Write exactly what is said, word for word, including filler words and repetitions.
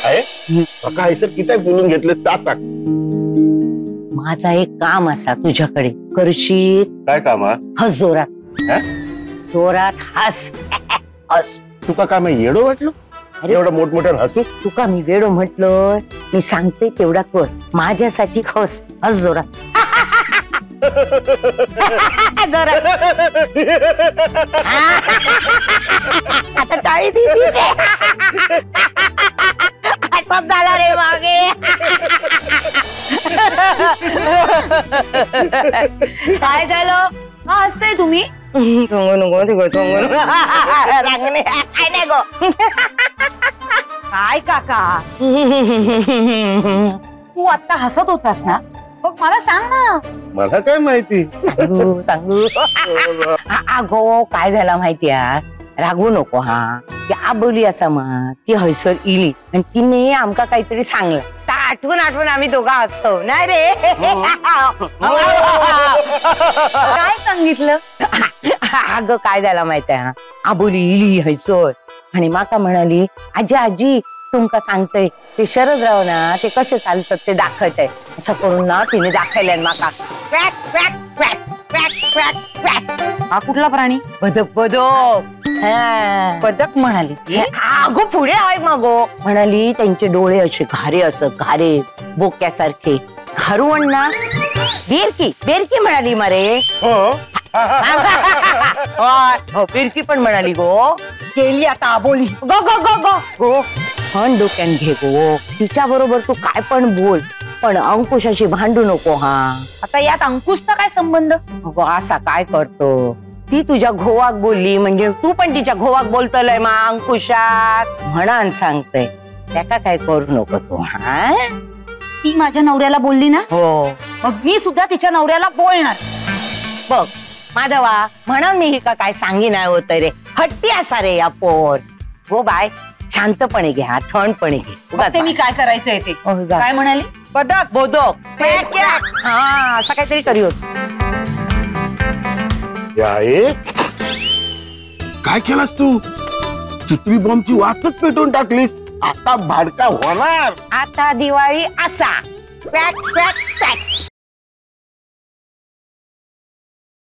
काय सर किती बोलून घेतले सांग. माझा एक काम असा तुझ्याकडे, करशील? काय काम? हस जोरात, जोरात हस. हस. तुका काय मी येडो वाटलो एवढं मोठमोठ्या हसू? तुका मी वेडो म्हटलं? मी सांगते तेवढा कर, माझ्यासाठी हस. हस जोरात. जोरात. आता टाळी दिली रे. असंच झालं रे मागे. काय झालं? का हसताय तुम्ही? नको नको नको नको रांगणे काय नाही गो. काय काका, तू आता हसत होतास ना, मग मला सांग ना. मला काय माहिती. सांगू सांगू अगो काय झालं माहितीया, रागवू नको. हा ती आबोली असा मग ती हयसर इली आणि तिने आमका काहीतरी सांगलं, तर आठवून आठवून आम्ही दोघं हसतो नाही रे. काय सांगितलं? अगं काय झालं माहितीये, हा आबोली इली हयसर आणि माका म्हणाली, आजी आजी तुमका सांगतय ते शरदराव ना ते कसे चालतात ते दाखवत आहे. असं करून ना तिने दाखवलंय माका. क्वॅक क्वॅक क्वॅक क्वॅक क्वॅक क्वॅक. हा कुठला प्राणी? बदक बदक. बदक म्हणाली ती? अगो पुढे आहे मग म्हणाली, त्यांचे डोळे असे घारे असत, घारे बोक्यासारखे. घारुवण ना, बेरकी बेरकी म्हणाली मरे. बेरकी पण म्हणाली गो. गेली आता आबोली. गो गो गो गो गो हण डोक्यान घे गो. तिच्या बरोबर तू काय पण बोल, पण अंकुशाशी भांडू नको. हा आता यात अंकुशचा काय संबंध? अगो असा काय करतो, ती तुझ्या घोवाक बोलली म्हणजे तू पण तिच्या घोवाक बोलतोय मा अंकुशात म्हणान सांगतय. त्याका काय करू नको तू. हा ती माझ्या नवऱ्याला बोलली ना, हो मग मी सुद्धा तिच्या नवऱ्याला बोलणार. बघ माधवा, म्हणून मी ही का काय सांगी नाही होत रे. हट्टी असा रे या पोर. गो बाय, शांतपणे घे, हा थंडपणे घे. ते मी काय करायचंय ते. काय म्हणाली? बदक बोदक हा असं काहीतरी करी होत. काय केलास तू? चितवी बॉम्बची वाचच पेटवून टाकलीस. आता भाडका होणार. आता दिवाळी असा. क्वॅक क्वॅक क्वॅक.